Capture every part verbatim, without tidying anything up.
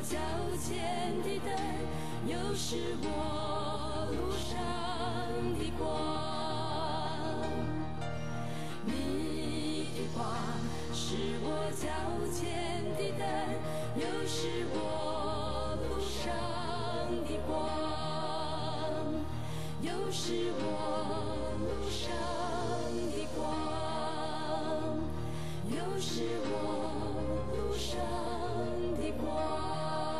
脚前的灯，又是我路上的光。你的话是我脚前的灯，又是我路上的光，又是我路上的光，又是我路上的光。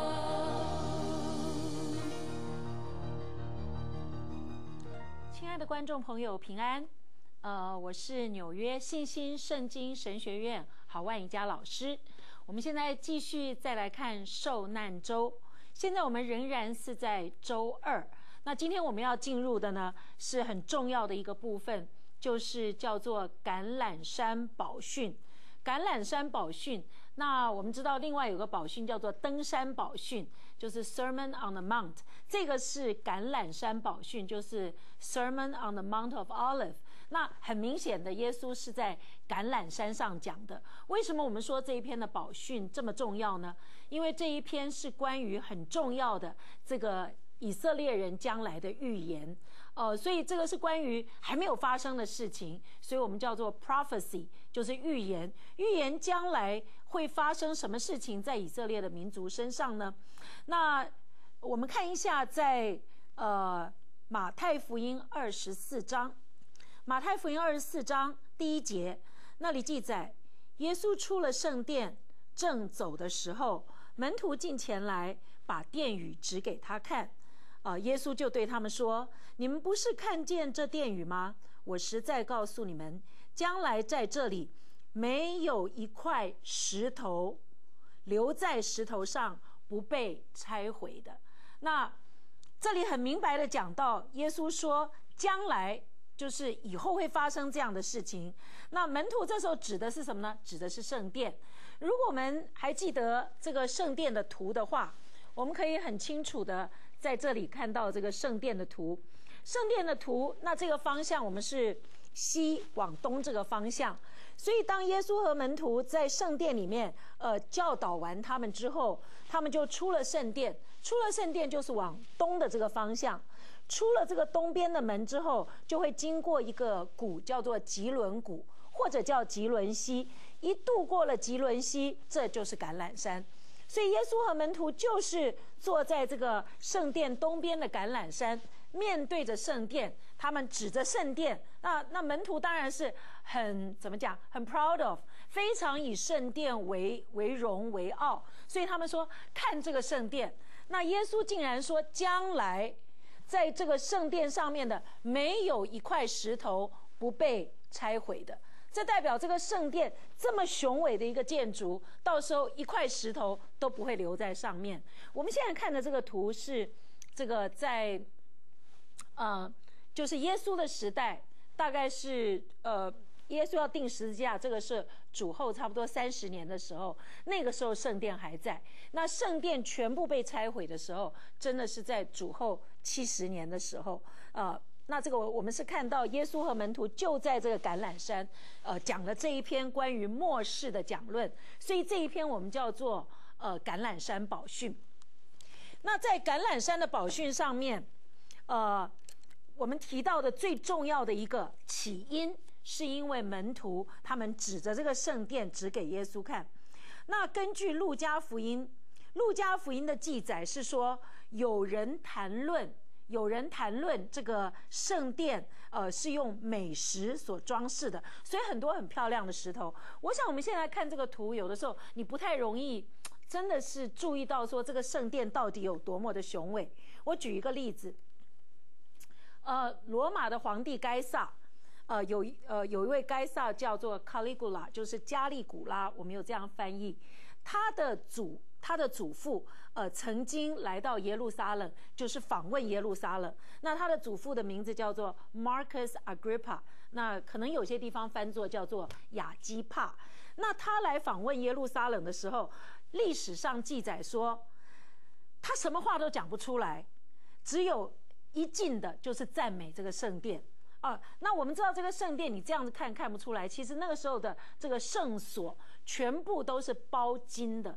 亲爱的观众朋友，平安。呃，我是纽约信心圣经神学院郝万宜佳老师。我们现在继续再来看受难周，现在我们仍然是在周二。那今天我们要进入的呢，是很重要的一个部分，就是叫做橄榄山宝训。橄榄山宝训，那我们知道另外有个宝训叫做登山宝训，就是 Sermon on the Mount， 这个是橄榄山宝训，就是 Sermon on the Mount of Olive。那很明显的，耶稣是在橄榄山上讲的。为什么我们说这一篇的宝训这么重要呢？因为这一篇是关于很重要的这个以色列人将来的预言，呃，所以这个是关于还没有发生的事情，所以我们叫做 prophecy， 就是预言。预言将来会发生什么事情在以色列的民族身上呢？那我们看一下在，呃马太福音二十四章，马太福音二十四章第一节，那里记载，耶稣出了圣殿，正走的时候，门徒进前来，把殿宇指给他看。呃，耶稣就对他们说：“你们不是看见这殿宇吗？我实在告诉你们，将来在这里没有一块石头留在石头上不被拆毁的。”那这里很明白的讲到，耶稣说将来就是以后会发生这样的事情。那门徒这时候指的是什么呢？指的是圣殿。如果我们还记得这个圣殿的图的话，我们可以很清楚的在这里看到这个圣殿的图。圣殿的图，那这个方向我们是西往东这个方向，所以当耶稣和门徒在圣殿里面呃教导完他们之后，他们就出了圣殿。出了圣殿就是往东的这个方向，出了这个东边的门之后，就会经过一个谷，叫做吉伦谷，或者叫吉伦溪。一渡过了吉伦溪，这就是橄榄山。所以耶稣和门徒就是坐在这个圣殿东边的橄榄山，面对着圣殿，他们指着圣殿。那那门徒当然是很怎么讲，很 proud of， 非常以圣殿为为荣为傲，所以他们说看这个圣殿。那耶稣竟然说，将来在这个圣殿上面的没有一块石头不被拆毁的。这代表这个圣殿这么雄伟的一个建筑，到时候一块石头都不会留在上面。我们现在看的这个图是这个在呃就是耶稣的时代，大概是呃耶稣要钉十字架，这个是主后差不多三十年的时候，那个时候圣殿还在。那圣殿全部被拆毁的时候，真的是在主后七十年的时候，呃那这个我们是看到耶稣和门徒就在这个橄榄山，呃，讲了这一篇关于末世的讲论，所以这一篇我们叫做呃橄榄山宝训。那在橄榄山的宝训上面，呃，我们提到的最重要的一个起因，是因为门徒他们指着这个圣殿指给耶稣看。那根据路加福音，路加福音的记载是说，有人谈论。有人谈论这个圣殿，呃，是用美石所装饰的，所以很多很漂亮的石头。我想我们现在看这个图，有的时候你不太容易，真的是注意到说这个圣殿到底有多么的雄伟。我举一个例子，呃，罗马的皇帝该撒，呃，有呃有一位该撒叫做 Caligula， 就是加利古拉，我们有这样翻译。他的祖。他的祖父呃曾经来到耶路撒冷，就是访问耶路撒冷。那他的祖父的名字叫做 Marcus Agrippa， 那可能有些地方翻作叫做亚基帕。那他来访问耶路撒冷的时候，历史上记载说，他什么话都讲不出来，只有一尽的就是赞美这个圣殿。啊，那我们知道这个圣殿，你这样子看看不出来，其实那个时候的这个圣所全部都是包金的。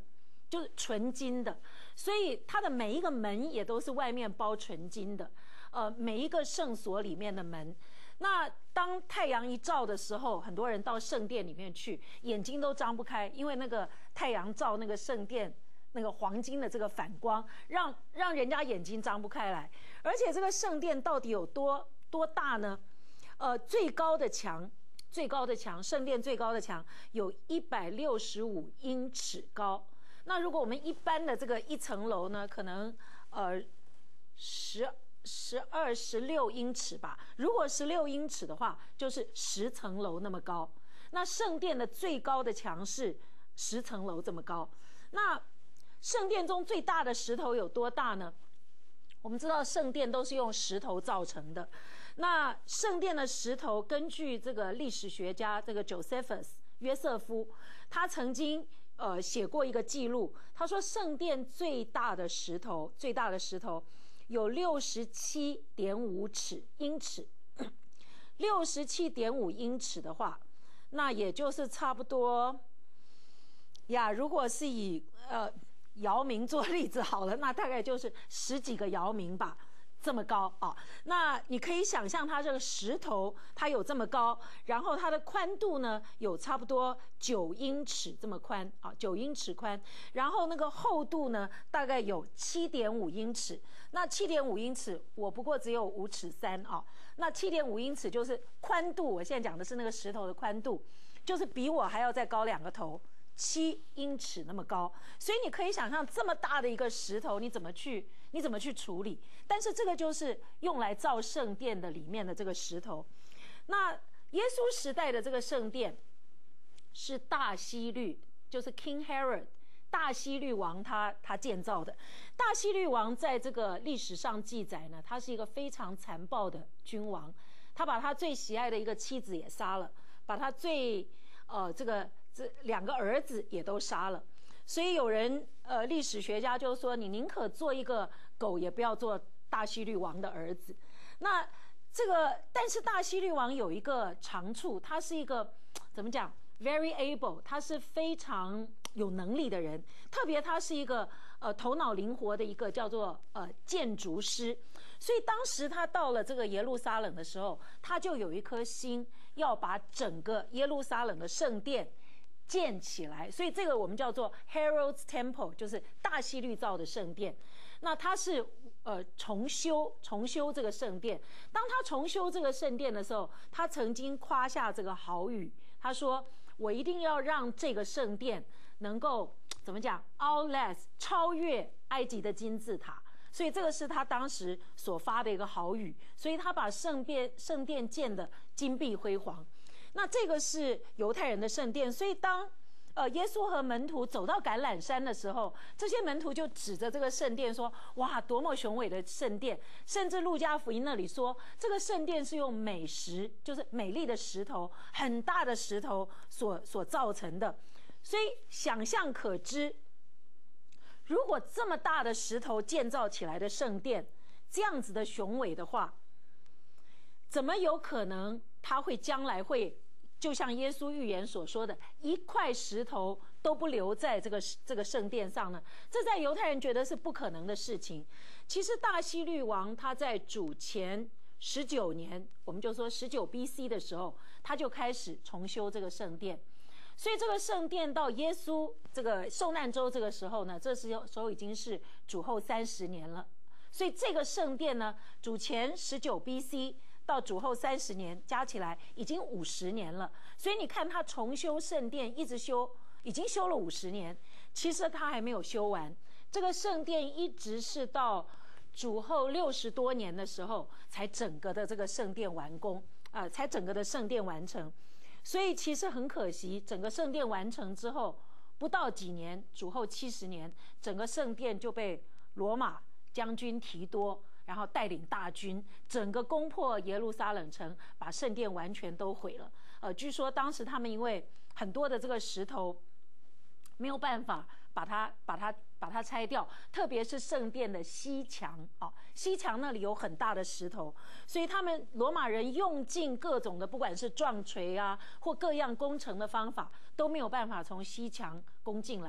就是纯金的，所以它的每一个门也都是外面包纯金的。呃，每一个圣所里面的门，那当太阳一照的时候，很多人到圣殿里面去，眼睛都张不开，因为那个太阳照那个圣殿那个黄金的这个反光，让让人家眼睛张不开来。而且这个圣殿到底有多多大呢？呃，最高的墙，最高的墙，圣殿最高的墙有一百六十五英尺高。那如果我们一般的这个一层楼呢，可能呃十。十二、十六英尺吧。如果十六英尺的话，就是十层楼那么高。那圣殿的最高的墙是十层楼这么高。那圣殿中最大的石头有多大呢？我们知道圣殿都是用石头造成的。那圣殿的石头，根据这个历史学家这个 Josephus 约瑟夫，他曾经呃写过一个记录，他说圣殿最大的石头，最大的石头。有六十七点五尺英尺，六十七点五英尺的话，那也就是差不多呀。如果是以呃姚明做例子好了，那大概就是十几个姚明吧，这么高啊。那你可以想象它这个石头它有这么高，然后它的宽度呢有差不多九英尺这么宽啊，九英尺宽，然后那个厚度呢大概有七点五英尺。那七点五英尺，我不过只有五尺三啊。那七点五英尺就是宽度，我现在讲的是那个石头的宽度，就是比我还要再高两个头，七英尺那么高。所以你可以想象这么大的一个石头，你怎么去你怎么去处理？但是这个就是用来造圣殿的里面的这个石头。那耶稣时代的这个圣殿是大希律，就是 King Herod。大希律王他他建造的。大希律王在这个历史上记载呢，他是一个非常残暴的君王，他把他最喜爱的一个妻子也杀了，把他最呃这个这两个儿子也都杀了。所以有人呃历史学家就说，你宁可做一个狗，也不要做大希律王的儿子。那这个但是大希律王有一个长处，他是一个怎么讲 very able， 他是非常有能力的人，特别他是一个呃头脑灵活的一个叫做呃建筑师，所以当时他到了这个耶路撒冷的时候，他就有一颗心要把整个耶路撒冷的圣殿建起来，所以这个我们叫做 Herod's Temple， 就是大希律造的圣殿。那他是呃重修重修这个圣殿。当他重修这个圣殿的时候，他曾经夸下这个豪语，他说：“我一定要让这个圣殿能够怎么讲 outlast 超越埃及的金字塔。”所以这个是他当时所发的一个豪语，所以他把圣殿圣殿建得金碧辉煌。那这个是犹太人的圣殿，所以当呃耶稣和门徒走到橄榄山的时候，这些门徒就指着这个圣殿说：“哇，多么雄伟的圣殿！”甚至路加福音那里说，这个圣殿是用美石，就是美丽的石头，很大的石头所所造成的。所以想象可知，如果这么大的石头建造起来的圣殿，这样子的雄伟的话，怎么有可能它会将来会就像耶稣预言所说的，一块石头都不留在这个这个圣殿上呢？这在犹太人觉得是不可能的事情。其实大希律王他在主前十九年，我们就说十九 B C 的时候，他就开始重修这个圣殿。所以这个圣殿到耶稣这个受难周这个时候呢，这时候已经是主后三十年了。所以这个圣殿呢，主前十九 B C 到主后三十年，加起来已经五十年了。所以你看他重修圣殿，一直修，已经修了五十年，其实他还没有修完。这个圣殿一直是到主后六十多年的时候，才整个的这个圣殿完工啊、呃，才整个的圣殿完成。所以其实很可惜，整个圣殿完成之后，不到几年，主后七十年，整个圣殿就被罗马将军提多，然后带领大军，整个攻破耶路撒冷城，把圣殿完全都毁了。呃，据说当时他们因为很多的这个石头没有办法把它把它把它拆掉，特别是圣殿的西墙啊，西墙那里有很大的石头，所以他们罗马人用尽各种的，不管是撞锤啊或各样工程的方法，都没有办法从西墙攻进来。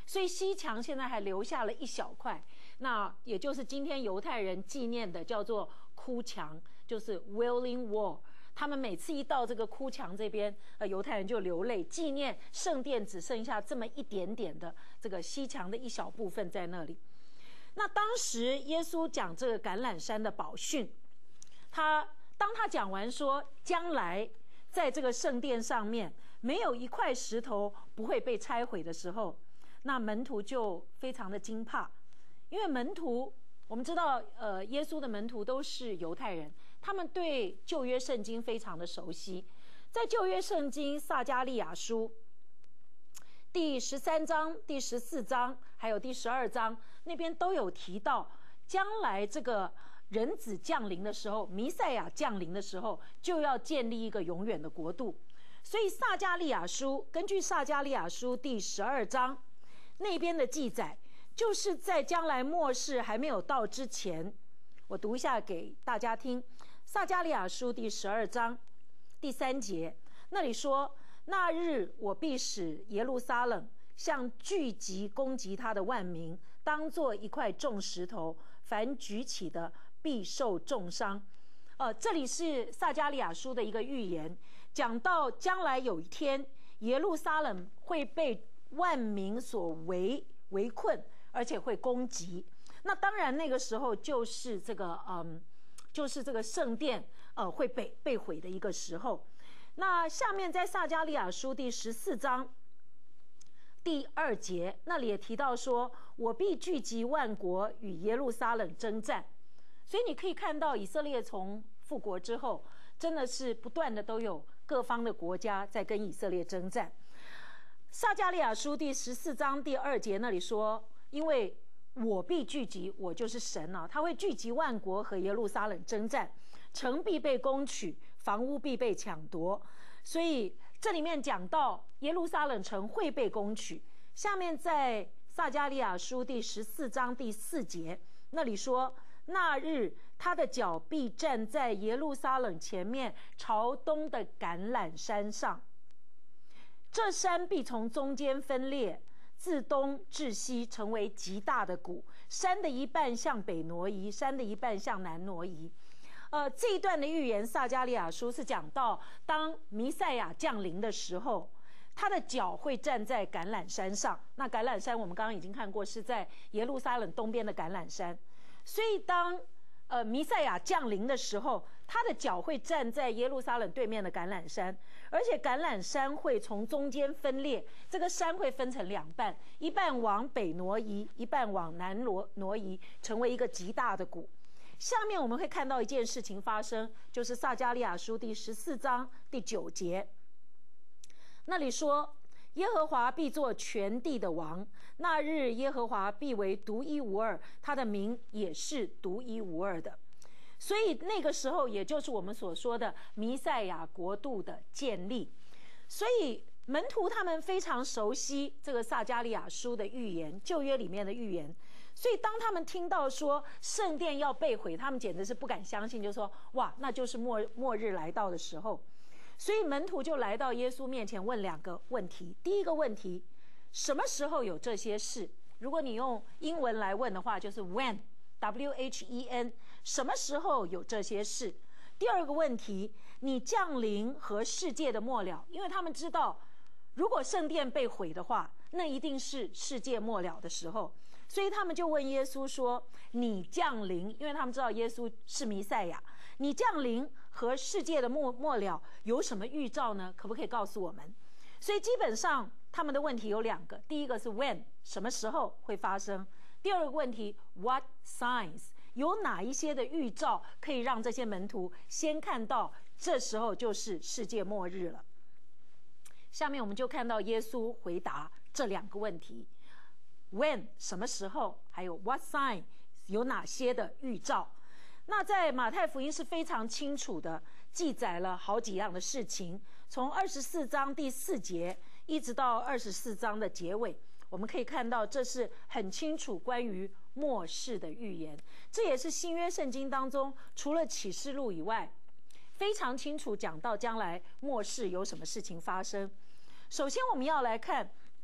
所以西墙现在还留下了一小块，那也就是今天犹太人纪念的叫做哭墙，就是 Wailing Wall。他们每次一到这个哭墙这边，呃，犹太人就流泪，纪念圣殿只剩下这么一点点的这个西墙的一小部分在那里。那当时耶稣讲这个橄榄山的宝训，他当他讲完说将来在这个圣殿上面没有一块石头不会被拆毁的时候，那门徒就非常的惊怕，因为门徒我们知道，呃，耶稣的门徒都是犹太人，他们对旧约圣经非常的熟悉。在旧约圣经撒迦利亚书第十三章、第十四章还有第十二章那边都有提到，将来这个人子降临的时候，弥赛亚降临的时候，就要建立一个永远的国度。所以撒迦利亚书，根据撒迦利亚书第十二章那边的记载，就是在将来末世还没有到之前，我读一下给大家听。撒迦利亚书第十二章第三节，那里说：那日我必使耶路撒冷像聚集攻击他的万民，当作一块重石头，凡举起的必受重伤。呃，这里是撒迦利亚书的一个预言，讲到将来有一天，耶路撒冷会被万民所围围困，而且会攻击。那当然那个时候就是这个嗯，就是这个圣殿呃会被被毁的一个时候。那下面在撒迦利亚书第十四章第二节那里也提到说，我必聚集万国与耶路撒冷征战。所以你可以看到以色列从复国之后，真的是不断的都有各方的国家在跟以色列征战。撒迦利亚书第十四章第二节那里说，因为我必聚集，我就是神啊，他会聚集万国和耶路撒冷征战，城必被攻取，房屋必被抢夺。所以这里面讲到耶路撒冷城会被攻取。下面在撒迦利亚书第十四章第四节那里说，那日他的脚必站在耶路撒冷前面朝东的橄榄山上，这山必从中间分裂，自东至西成为极大的谷，山的一半向北挪移，山的一半向南挪移。呃，这一段的预言，撒迦利亚书是讲到当弥赛亚降临的时候，他的脚会站在橄榄山上。那橄榄山我们刚刚已经看过，是在耶路撒冷东边的橄榄山。所以当呃弥赛亚降临的时候，他的脚会站在耶路撒冷对面的橄榄山，而且橄榄山会从中间分裂，这个山会分成两半，一半往北挪移，一半往南挪挪移，成为一个极大的谷。下面我们会看到一件事情发生，就是撒迦利亚书第十四章第九节，那里说，耶和华必作全地的王，那日耶和华必为独一无二，他的名也是独一无二的。所以那个时候也就是我们所说的弥赛亚国度的建立。所以门徒他们非常熟悉这个撒迦利亚书的预言，旧约里面的预言。所以当他们听到说圣殿要被毁，他们简直是不敢相信，就说哇，那就是末末日来到的时候。所以门徒就来到耶稣面前问两个问题。第一个问题，什么时候有这些事？如果你用英文来问的话，就是 when W H E N， 什么时候有这些事？第二个问题，你降临和世界的末了，因为他们知道如果圣殿被毁的话，那一定是世界末了的时候。所以他们就问耶稣说，你降临，因为他们知道耶稣是弥赛亚，你降临和世界的末末了有什么预兆呢？可不可以告诉我们？所以基本上他们的问题有两个，第一个是 when， 什么时候会发生？第二个问题 what signs， 有哪一些的预兆可以让这些门徒先看到这时候就是世界末日了？下面我们就看到耶稣回答这两个问题。when 什么时候，还有 what sign 有哪些的预兆？那在马太福音是非常清楚的记载了好几样的事情，从二十四章第四节一直到二十四章的结尾，我们可以看到这是很清楚关于末世的预言。这也是新约圣经当中除了启示录以外非常清楚讲到将来末世有什么事情发生。首先我们要来看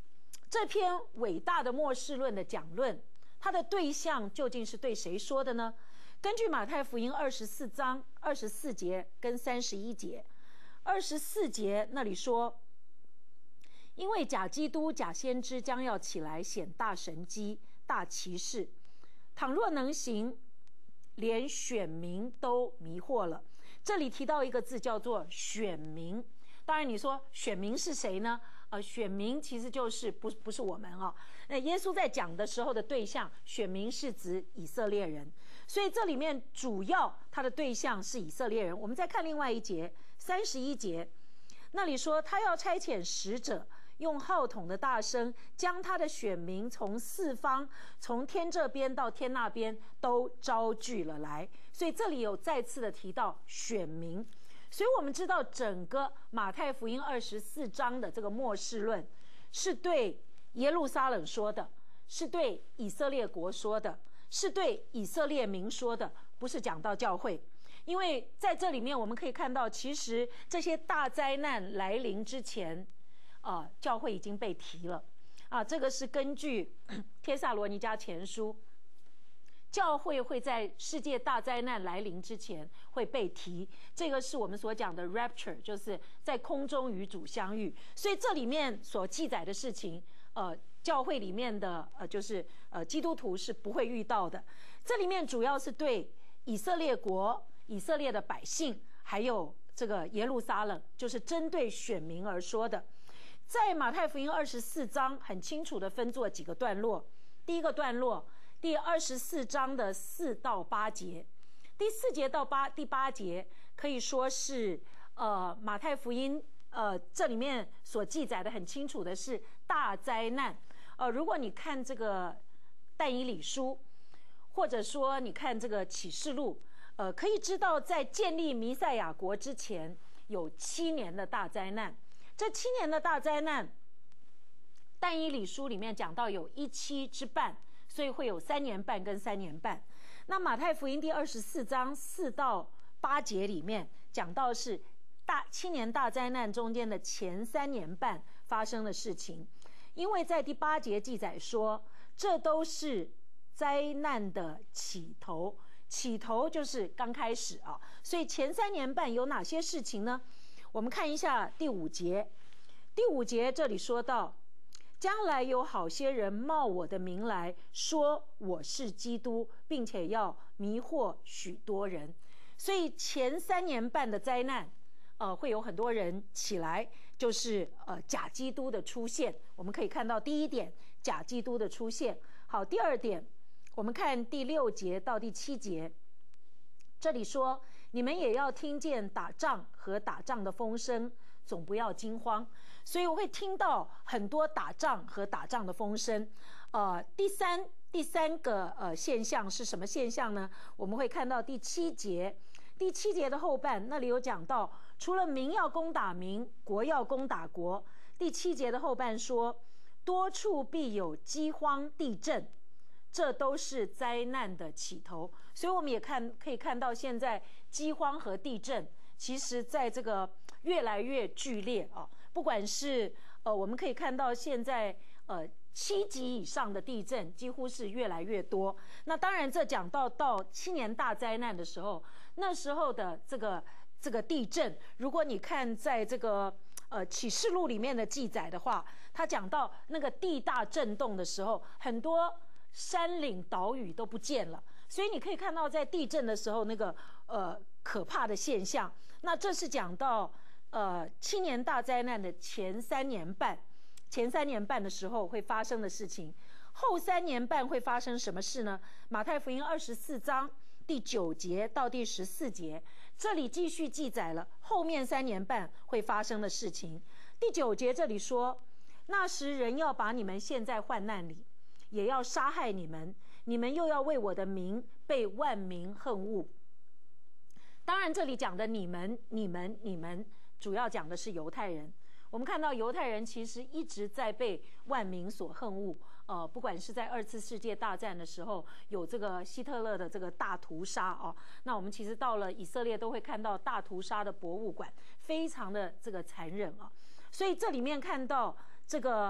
这篇伟大的末世论的讲论，它的对象究竟是对谁说的呢？根据马太福音二十四章二十四节跟三十一节，二十四节那里说，因为假基督、假先知将要起来显大神机、大奇事，倘若能行，连选民都迷惑了。这里提到一个字叫做选民。当然你说选民是谁呢？呃，选民其实就是不不是我们啊、哦。那耶稣在讲的时候的对象，选民是指以色列人，所以这里面主要他的对象是以色列人。我们再看另外一节，三十一节，那里说他要差遣使者，用号筒的大声，将他的选民从四方，从天这边到天那边都招聚了来。所以这里有再次的提到选民。所以我们知道整个马太福音二十四章的这个末世论是对耶路撒冷说的，是对以色列国说的，是对以色列民说的，不是讲到教会。因为在这里面我们可以看到，其实这些大灾难来临之前啊、呃，教会已经被提了啊。这个是根据帖撒罗尼迦前书，教会会在世界大灾难来临之前会被提，这个是我们所讲的 rapture， 就是在空中与主相遇。所以这里面所记载的事情，呃，教会里面的呃，就是呃，基督徒是不会遇到的。这里面主要是对以色列国、以色列的百姓，还有这个耶路撒冷，就是针对选民而说的。在马太福音二十四章很清楚的分作几个段落。第一个段落，第二十四章的四到八节，第四节到八第八节可以说是呃马太福音呃这里面所记载的很清楚的是大灾难。呃，如果你看这个但以理书，或者说你看这个启示录，呃，可以知道在建立弥赛亚国之前有七年的大灾难。这七年的大灾难，但以理书里面讲到有一期之半。所以会有三年半跟三年半。那马太福音第二十四章四到八节里面讲到是大七年大灾难中间的前三年半发生的事情，因为在第八节记载说，这都是灾难的起头，起头就是刚开始啊。所以前三年半有哪些事情呢？我们看一下第五节，第五节这里说到，将来有好些人冒我的名来说我是基督，并且要迷惑许多人。所以前三年半的灾难，呃，会有很多人起来，就是呃假基督的出现。我们可以看到第一点，假基督的出现。好，第二点，我们看第六节到第七节，这里说，你们也要听见打仗和打仗的风声，总不要惊慌。所以我会听到很多打仗和打仗的风声。呃，第三第三个呃现象是什么现象呢？我们会看到第七节，第七节的后半那里有讲到，除了民要攻打民，国要攻打国。第七节的后半说，多处必有饥荒、地震，这都是灾难的起头。所以我们也看可以看到，现在饥荒和地震其实在这个越来越剧烈啊。不管是呃，我们可以看到现在呃七级以上的地震几乎是越来越多。那当然，这讲到到七年大灾难的时候，那时候的这个这个地震，如果你看在这个呃启示录里面的记载的话，他讲到那个地大震动的时候，很多山岭岛屿都不见了。所以你可以看到在地震的时候那个呃可怕的现象。那这是讲到呃，七年大灾难的前三年半，前三年半的时候会发生的事情。后三年半会发生什么事呢？马太福音二十四章第九节到第十四节，这里继续记载了后面三年半会发生的事情。第九节这里说，那时人要把你们陷在患难里，也要杀害你们，你们又要为我的名被万民恨恶。当然，这里讲的你们、你们、你们。主要讲的是犹太人。我们看到犹太人其实一直在被万民所恨恶。呃，不管是在二次世界大战的时候，有这个希特勒的这个大屠杀哦，那我们其实到了以色列都会看到大屠杀的博物馆，非常的这个残忍啊。所以这里面看到这个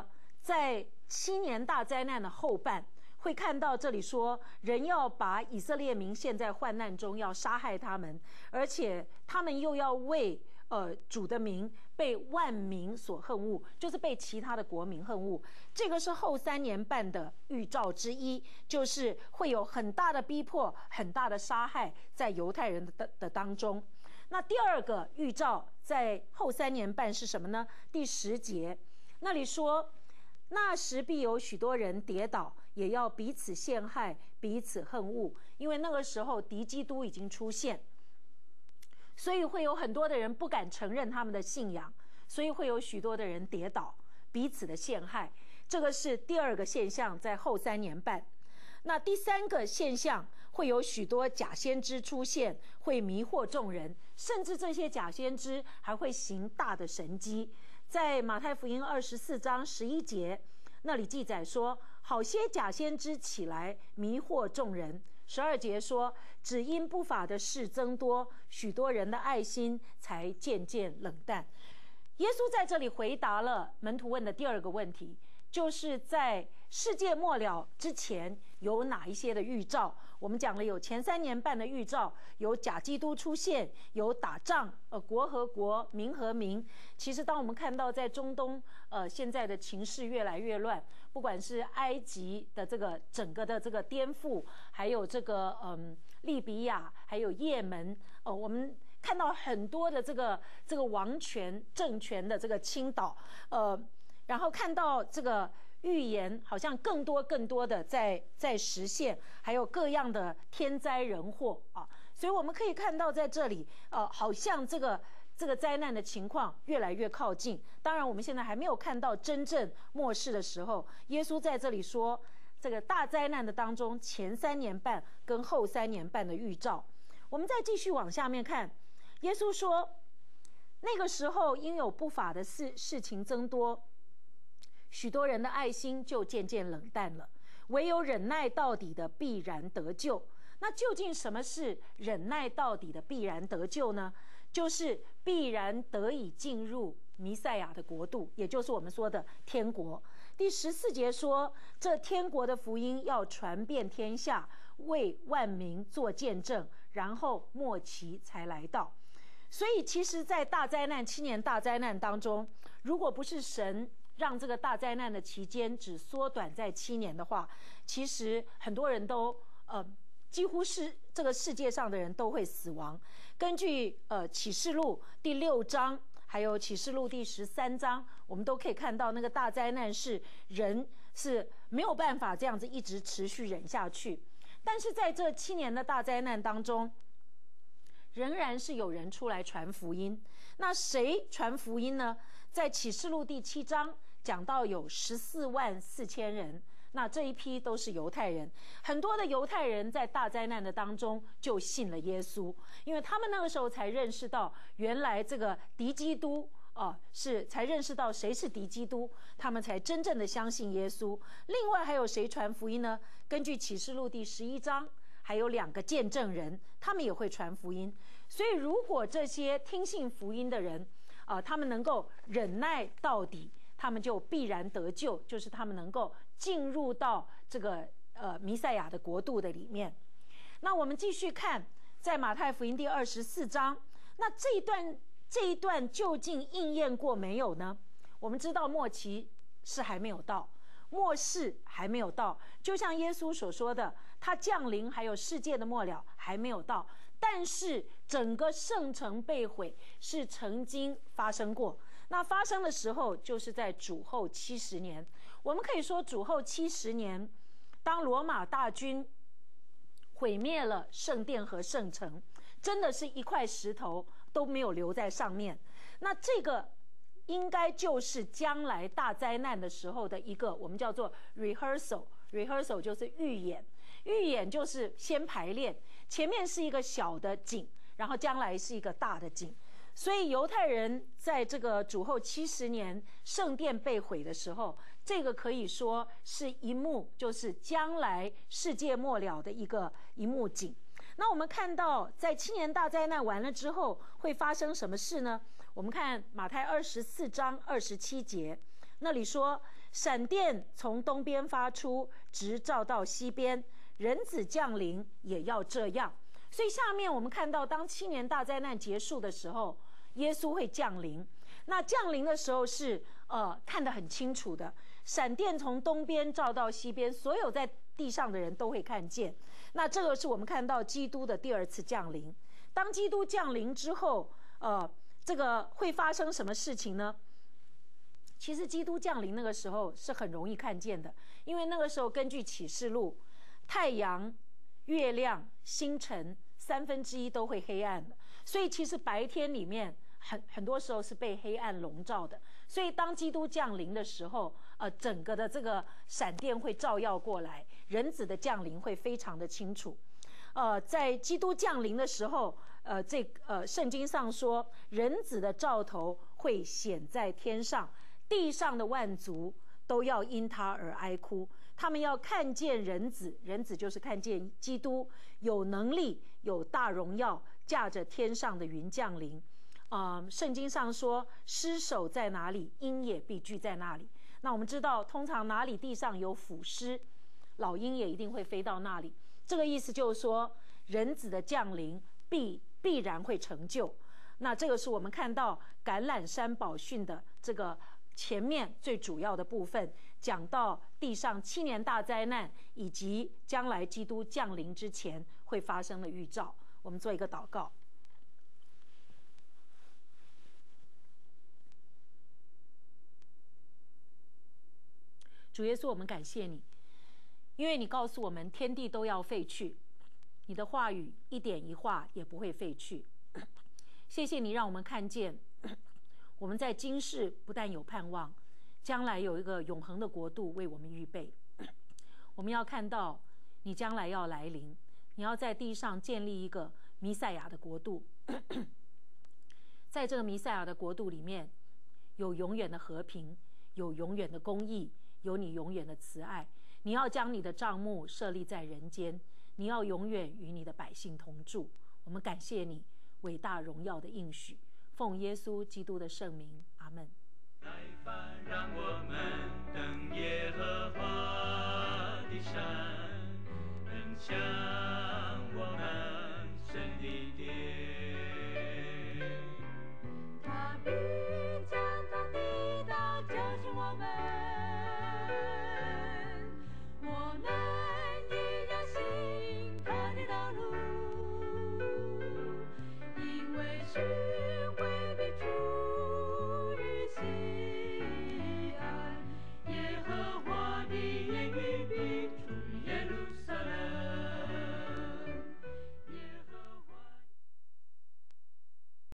在七年大灾难的后半，会看到这里说，人要把以色列民陷在患难中，要杀害他们，而且他们又要为呃主的名被万民所恨恶，就是被其他的国民恨恶。这个是后三年半的预兆之一，就是会有很大的逼迫、很大的杀害在犹太人的的当中。那第二个预兆在后三年半是什么呢？第十节那里说，那时必有许多人跌倒，也要彼此陷害，彼此恨恶，因为那个时候敌基督已经出现，所以会有很多的人不敢承认他们的信仰，所以会有许多的人跌倒，彼此的陷害。这个是第二个现象，在后三年半。那第三个现象，会有许多假先知出现，会迷惑众人，甚至这些假先知还会行大的神迹。在马太福音二十四章十一节那里记载说，好些假先知起来迷惑众人。十二节说，只因不法的事增多，许多人的爱心才渐渐冷淡。耶稣在这里回答了门徒问的第二个问题，就是在世界末了之前有哪一些的预兆。我们讲了有前三年半的预兆，有假基督出现，有打仗，呃，国和国，民和民。其实当我们看到在中东呃现在的情势越来越乱，不管是埃及的这个整个的这个颠覆，还有这个嗯利比亚，还有也门，呃我们看到很多的这个这个王权政权的这个倾倒，呃然后看到这个预言好像更多更多的在在实现，还有各样的天灾人祸啊，所以我们可以看到在这里，呃，好像这个这个灾难的情况越来越靠近。当然，我们现在还没有看到真正末世的时候。耶稣在这里说，这个大灾难的当中，前三年半跟后三年半的预兆。我们再继续往下面看，耶稣说，那个时候因有不法的事事情增多，许多人的爱心就渐渐冷淡了，唯有忍耐到底的必然得救。那究竟什么是忍耐到底的必然得救呢？就是必然得以进入弥赛亚的国度，也就是我们说的天国。第十四节说，这天国的福音要传遍天下，为万民做见证，然后末期才来到。所以其实在大灾难七年大灾难当中，如果不是神让这个大灾难的期间只缩短在七年的话，其实很多人都呃，几乎是这个世界上的人都会死亡。根据呃启示录第六章，还有启示录第十三章，我们都可以看到那个大灾难是人是没有办法这样子一直持续忍下去。但是在这七年的大灾难当中，仍然是有人出来传福音。那谁传福音呢？在启示录第七章讲到有十四万四千人，那这一批都是犹太人。很多的犹太人在大灾难的当中就信了耶稣，因为他们那个时候才认识到原来这个敌基督啊、呃，是才认识到谁是敌基督，他们才真正的相信耶稣。另外还有谁传福音呢？根据启示录第十一章，还有两个见证人，他们也会传福音。所以如果这些听信福音的人啊、呃，他们能够忍耐到底，他们就必然得救，就是他们能够进入到这个呃弥赛亚的国度的里面。那我们继续看，在马太福音第二十四章，那这一段这一段究竟应验过没有呢？我们知道末期是还没有到，末世还没有到，就像耶稣所说的，他降临还有世界的末了还没有到，但是整个圣城被毁是曾经发生过。那发生的时候就是在主后七十年。我们可以说主后七十年，当罗马大军毁灭了圣殿和圣城，真的是一块石头都没有留在上面。那这个应该就是将来大灾难的时候的一个我们叫做 rehearsal rehearsal 就是预演。预演就是先排练，前面是一个小的景，然后将来是一个大的景。所以犹太人在这个主后七十年圣殿被毁的时候，这个可以说是一幕，就是将来世界末了的一个一幕景。那我们看到在七年大灾难完了之后会发生什么事呢？我们看马太二十四章二十七节，那里说， 闪电从东边发出，直照到西边，人子降临也要这样。所以下面我们看到，当七年大灾难结束的时候，耶稣会降临。那降临的时候是呃看得很清楚的，闪电从东边照到西边，所有在地上的人都会看见。那这个是我们看到基督的第二次降临。当基督降临之后，呃，这个会发生什么事情呢？其实基督降临那个时候是很容易看见的，因为那个时候根据启示录，太阳、月亮、星辰三分之一都会黑暗的，所以其实白天里面很很多时候是被黑暗笼罩的。所以当基督降临的时候，呃，整个的这个闪电会照耀过来，人子的降临会非常的清楚。呃，在基督降临的时候，呃，这呃圣经上说，人子的兆头会显在天上，地上的万族都要因他而哀哭。他们要看见人子，人子就是看见基督有能力、有大荣耀，驾着天上的云降临。呃，圣经上说，尸首在哪里，鹰也必聚在那里。那我们知道，通常哪里地上有腐尸，老鹰也一定会飞到那里。这个意思就是说，人子的降临必必然会成就。那这个是我们看到橄榄山宝训的这个前面最主要的部分，讲到地上七年大灾难以及将来基督降临之前会发生的预兆。我们做一个祷告。主耶稣，我们感谢你，因为你告诉我们天地都要废去，你的话语一点一画也不会废去。谢谢你让我们看见，我们在今世不但有盼望，将来有一个永恒的国度为我们预备。我们要看到你将来要来临，你要在地上建立一个弥赛亚的国度。在这个弥赛亚的国度里面，有永远的和平，有永远的公义，有你永远的慈爱。你要将你的帐幕设立在人间，你要永远与你的百姓同住。我们感谢你伟大荣耀的应许，奉耶稣基督的圣名，阿们。 来吧，让我们登耶和华的山。